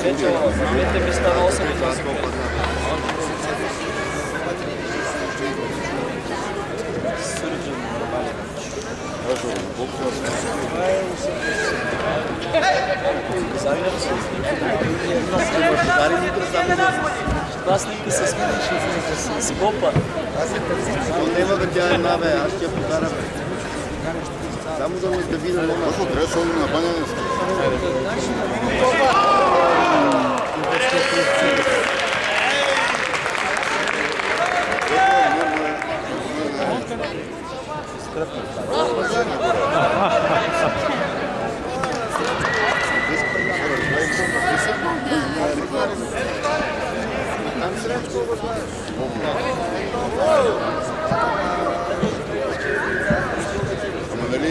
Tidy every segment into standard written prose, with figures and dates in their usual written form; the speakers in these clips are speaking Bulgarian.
Двете места на 8 и 8. Това снимка се смениш с Бопа. Няма бе, тя е една бе, аз ще я покарам. Само да му да видим номер. Точно трябва да се на баня не ска. Ама нали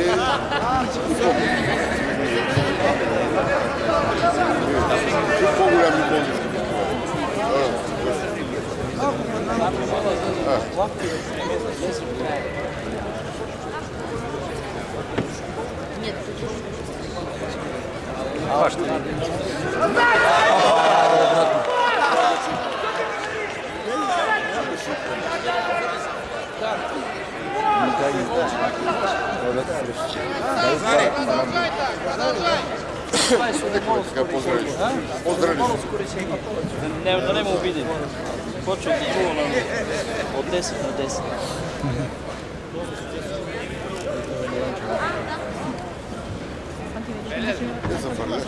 по-голям икон. Поздравиш. Да не му обидим. Почва от 10 на 10. Не зафърляш.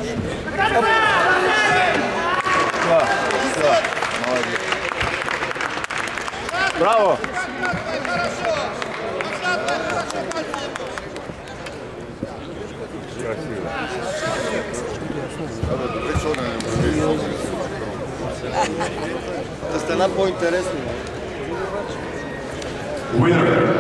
Браво! Добре, че не прави. Да стана по-интересно. Winner